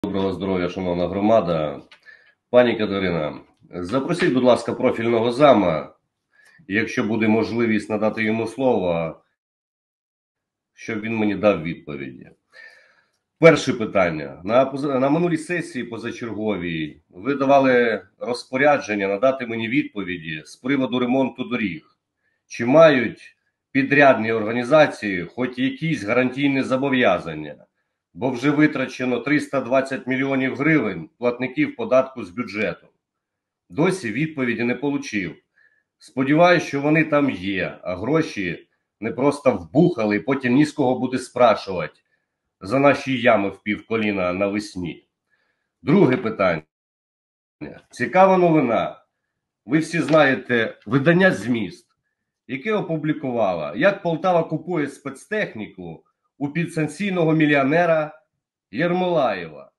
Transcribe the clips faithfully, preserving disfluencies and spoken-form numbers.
Доброго здоров'я, шановна громада. Пані Катерина, запросіть, будь ласка, профільного зама, якщо буде можливість надати йому слово, щоб він мені дав відповіді. Перше питання. На, на минулій сесії позачерговій ви давали розпорядження надати мені відповіді з приводу ремонту доріг. Чи мають підрядні організації хоч якісь гарантійні зобов'язання? Бо вже витрачено триста двадцять мільйонів гривень платників податку з бюджету. Досі відповіді не отримав. Сподіваюсь, що вони там є, а гроші не просто вбухали і потім ні з кого буде спрашувати за наші ями в півколіна навесні. Друге питання. Цікава новина. Ви всі знаєте видання «Зміст», яке опублікувало, як Полтава купує спецтехніку у підсанкційного мільйонера Єрмолаєва.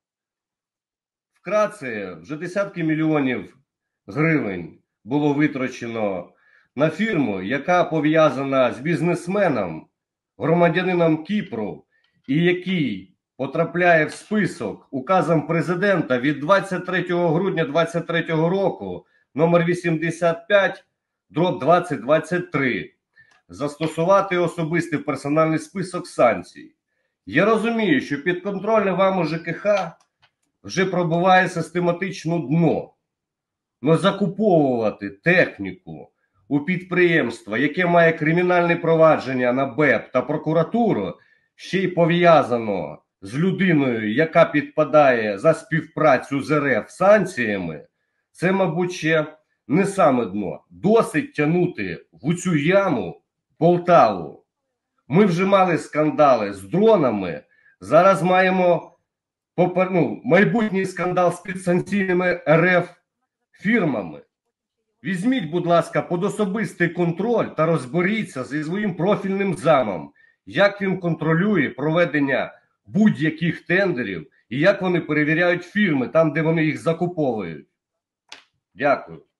Вкратце, вже десятки мільйонів гривень було витрачено на фірму, яка пов'язана з бізнесменом, громадянином Кіпру, і який потрапляє в список указом президента від двадцять третього грудня двадцять третього року номер вісімдесят п'ять дроб двадцять двадцять три. Застосувати особистий персональний список санкцій. Я розумію, що підконтрольне вам у ЖКХ вже пробиває систематично дно. Но закуповувати техніку у підприємства, яке має кримінальне провадження на БЕП та прокуратуру, ще й пов'язано з людиною, яка підпадає за співпрацю з РФ санкціями, це, мабуть, ще не саме дно. Досить тягнути в цю яму Полтаву. Ми вже мали скандали з дронами, зараз маємо ну, майбутній скандал з підсанкційними РФ фірмами. Візьміть, будь ласка, під особистий контроль та розберіться зі своїм профільним замом, як він контролює проведення будь-яких тендерів і як вони перевіряють фірми там, де вони їх закуповують. Дякую.